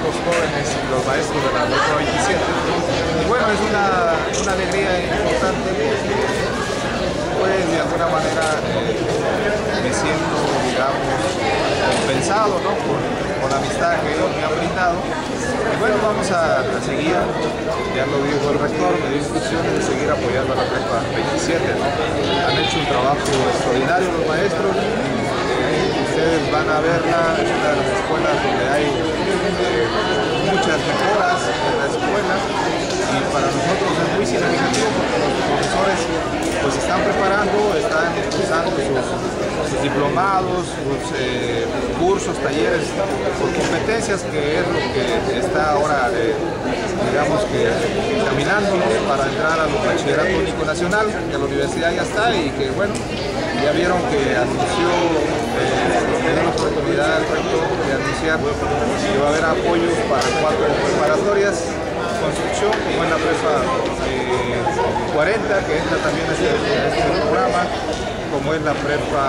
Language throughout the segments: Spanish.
los jóvenes, los maestros de la prepa 27. Y bueno, es una alegría importante porque pues de alguna manera me siento, digamos, compensado, ¿no? por la amistad que ellos me han brindado. Y bueno, vamos a seguir, ya lo dijo el rector, me dio instrucciones de seguir apoyando a la prepa 27, ¿no? Han hecho un trabajo extraordinario los maestros. Ustedes van a verla, es una de las escuelas donde hay muchas mejoras en la escuela y para nosotros es muy significativo porque los profesores pues se están preparando, están cursando sus diplomados, sus cursos, talleres por competencias, que es lo que está ahora, digamos que caminando para entrar al bachillerato único nacional, que la universidad ya está y que bueno, ya vieron que anunció, tenemos la oportunidad del rector de anunciar que va a haber apoyos para 4 preparatorias, construcción, como en la prepa 40, que entra también en este programa, como es la prepa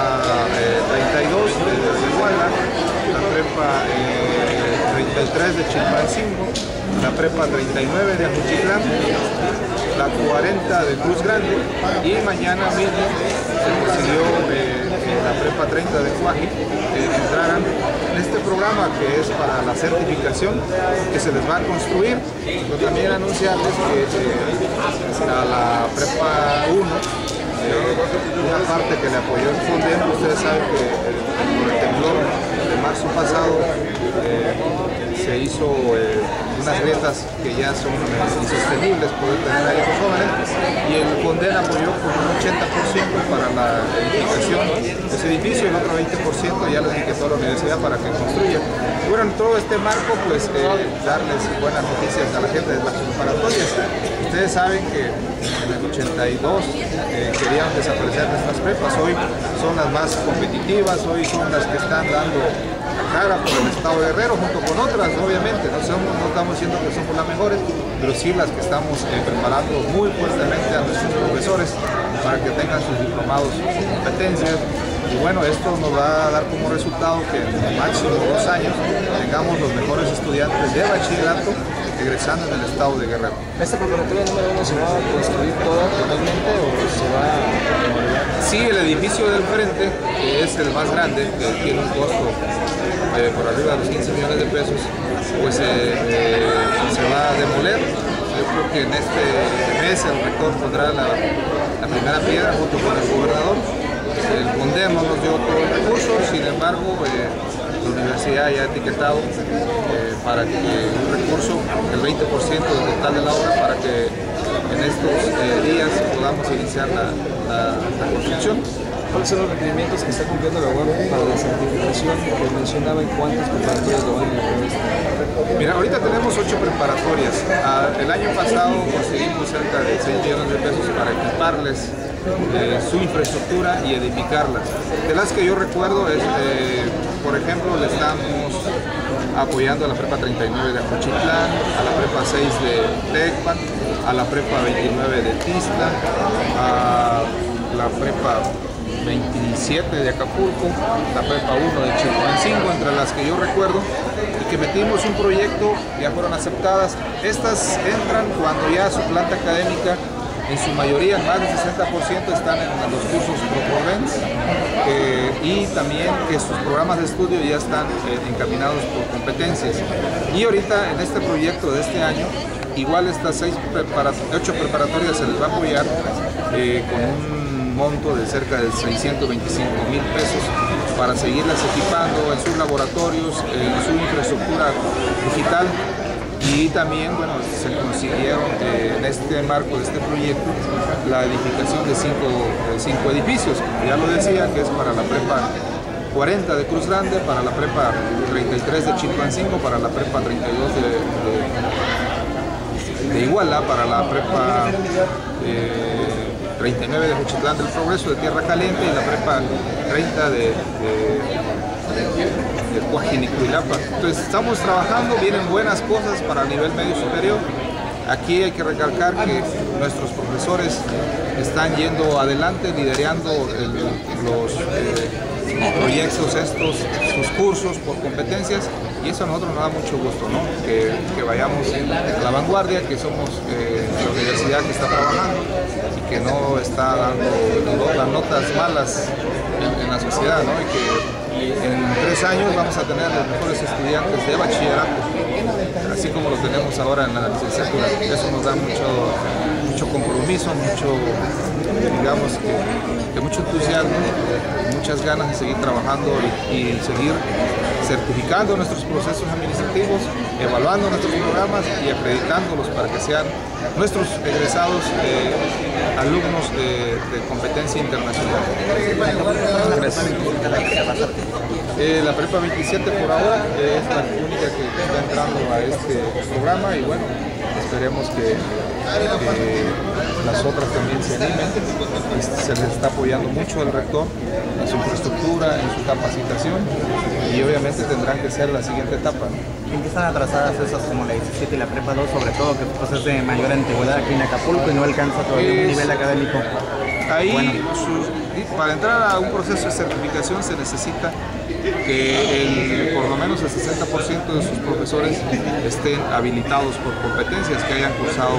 32 de Iguala, la prepa 33 de Chilpancingo, la prepa 39 de Ajuchitlán, la 40 de Cruz Grande y mañana mismo se decidió en la prepa 30 de Cuaji entraran en este programa que es para la certificación que se les va a construir. Pero también anunciarles que a la prepa 1 una parte que le apoyó el Fonden, ustedes saben que por el temblor de marzo pasado se hizo unas grietas que ya son insostenibles poder tener ahí a los jóvenes y el Fonden apoyó con un 80% para la edificación de ese edificio y el otro 20% ya lo etiquetó la universidad para que construya. Y bueno, en todo este marco pues darles buenas noticias a la gente de las preparatorias. Ustedes saben que en el 82 querían desaparecer nuestras prepas, hoy son las más competitivas, hoy son las que están dando cara por el estado de Guerrero junto con otras, obviamente, no estamos diciendo que somos las mejores, pero sí las que estamos preparando muy fuertemente a nuestros profesores para que tengan sus diplomados con competencias. Y bueno, esto nos va a dar como resultado que en máximo 2 años tengamos los mejores estudiantes de bachillerato egresando en el estado de Guerrero. ¿Esta preparatoria número 1 se va a construir toda totalmente o se va a demoler? Sí, el edificio del frente, que es el más grande, que tiene un costo por arriba de los 15 millones de pesos, pues se va a demoler. Yo creo que en este mes el rector pondrá la primera piedra junto con el gobernador. El Fonden no nos dio todo el recurso, sin embargo, la universidad ya ha etiquetado para que un recurso, el 20% del total de la obra, para que en estos días podamos iniciar la construcción. ¿Cuáles son los requerimientos que está cumpliendo la UAM para la certificación que mencionaba y cuántas preparatorias lo van a hacer? Mira, ahorita tenemos 8 preparatorias. El año pasado conseguimos cerca de 6 millones de pesos para equiparles su infraestructura y edificarlas. De las que yo recuerdo es, por ejemplo, le estamos apoyando a la prepa 39 de Ajuchitlán, a la prepa 6 de Tecpan, a la prepa 29 de Tistla, a la prepa 27 de Acapulco, la prepa 1 de Chilpancingo, entre las que yo recuerdo, y que metimos un proyecto, ya fueron aceptadas. Estas entran cuando ya su planta académica, en su mayoría, más del 60% están en los cursos ProProvence y también que sus programas de estudio ya están encaminados por competencias. Y ahorita en este proyecto de este año, igual estas 8 preparatorias se les va a apoyar con un monto de cerca de 625,000 pesos para seguirlas equipando en sus laboratorios, en su infraestructura digital. Y también, bueno, se consiguieron en este marco de este proyecto la edificación de 5 edificios, como ya lo decía, que es para la prepa 40 de Cruz Grande, para la prepa 33 de Chilpancingo, para la prepa 32 de Iguala, para la prepa 39 de Ajuchitlán del Progreso de Tierra Caliente y la prepa 30 de Coajinicuilapa. Entonces estamos trabajando, vienen buenas cosas para el nivel medio superior. Aquí hay que recalcar que nuestros profesores están yendo adelante, liderando proyectos estos, sus cursos por competencias, y eso a nosotros nos da mucho gusto, ¿no? Que vayamos a la vanguardia, que somos la universidad que está trabajando y que no está dando las notas malas en la sociedad, ¿no? Y que en 3 años vamos a tener los mejores estudiantes de bachillerato, así como lo tenemos ahora en la licenciatura. Eso nos da mucho compromiso, digamos que mucho entusiasmo, muchas ganas de seguir trabajando y seguir certificando nuestros procesos administrativos, evaluando nuestros programas y acreditándolos para que sean nuestros egresados alumnos de competencia internacional. Gracias. La Prepa 27 por ahora es la única que está entrando a este programa, y bueno, esperemos que las otras también se animen. Se les está apoyando mucho el rector en su infraestructura, en su capacitación, y obviamente tendrán que ser la siguiente etapa, ¿no? ¿En qué están atrasadas esas como la 17 y la Prepa 2, sobre todo que pues, es de mayor antigüedad aquí en Acapulco y no alcanza todavía un nivel académico? Ahí, bueno, para entrar a un proceso de certificación se necesita que por lo menos el 60% de sus profesores estén habilitados por competencias, que hayan cursado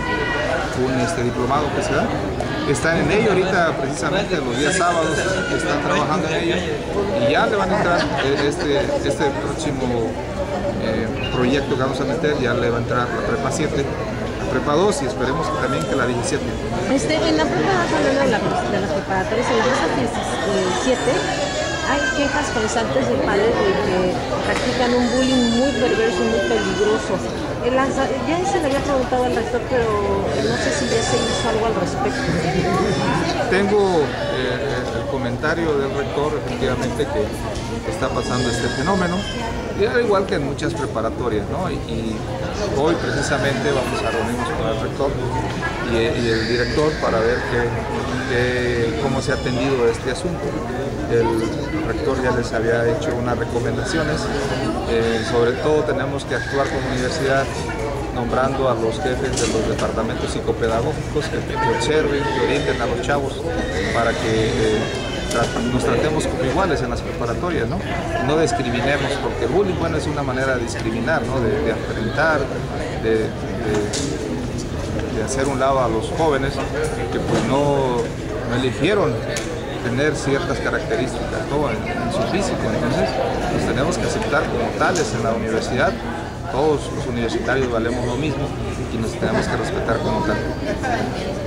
un diplomado que se da. Están en ello ahorita, precisamente los días sábados, están trabajando en ello, y ya le van a entrar este próximo proyecto que vamos a meter, ya le va a entrar la Prepa 7, la Prepa 2, y esperemos que también que la 17. En la Prepa 2, hablando de las preparatorias, en la Prepa 17 hay quejas constantes de padres de que practican un bullying muy perverso, muy peligroso. Ya se le había preguntado al rector, pero no sé si ya se hizo algo al respecto. Tengo el comentario del rector, efectivamente, que está pasando este fenómeno, y al igual que en muchas preparatorias, ¿no? Y hoy precisamente vamos a reunirnos con el rector y el director para ver cómo se ha atendido este asunto. El rector ya les había hecho unas recomendaciones, sobre todo tenemos que actuar como universidad nombrando a los jefes de los departamentos psicopedagógicos que observen, que orienten a los chavos para que nos tratemos como iguales en las preparatorias, ¿no? No discriminemos, porque el bullying, bueno, es una manera de discriminar, ¿no? De afrentar, de hacer un lado a los jóvenes que pues no eligieron tener ciertas características, ¿no? en su físico. Entonces los tenemos que aceptar como tales en la universidad. Todos los universitarios valemos lo mismo y nos tenemos que respetar como tal.